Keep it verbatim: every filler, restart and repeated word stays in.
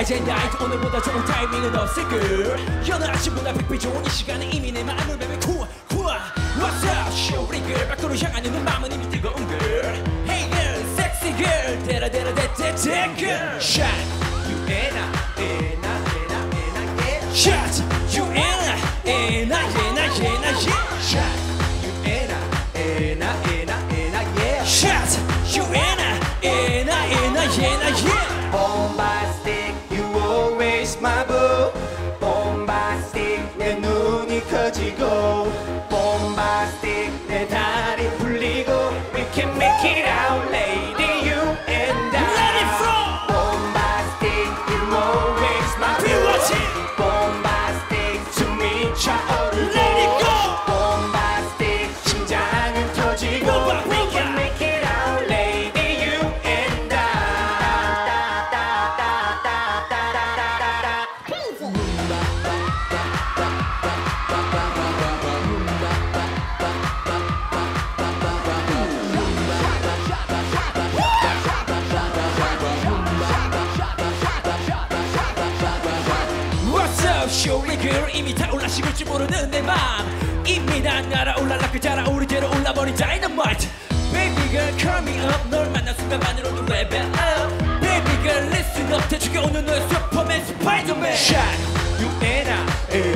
Friday night 오늘보다 좋은 타이밍은 없을 girl 여느 아침보다 백배 좋은 이 시간에 이미 내 마음을 베베 쿠아 쿠아 What's up 쇼리 girl 밖으로 향하는 내 마음은 이미 뜨거운 girl Hey girl sexy girl 데라 데라 데데 데 girl Shot you and I and I and I and I yeah Shot you and I and I and I and I yeah Shot you and I and I and I and I yeah Shot you and I and I and I and I yeah Bombastic, you always my boo. Bombastic, 내 눈이 커지고. Bombastic, 내 다리 풀리고. We can make it out, lady, you and I. Let it flow. Bombastic, you always my boo. Bombastic, 숨이 차오르고. Let it go. Bombastic, 심장은 터지고. We can make it out, lady, you and I. What's up, 쇼리 girl 이미 타올라 식을지 모르는 내 맘 이미 난 날아올라 그 자라오르게로 올라버린 dynamite Baby girl call me up 널 만난 순간만으로도 level up Baby girl listen up 대축에 오는 너의 슈퍼맨 스파이더맨 Shot you and I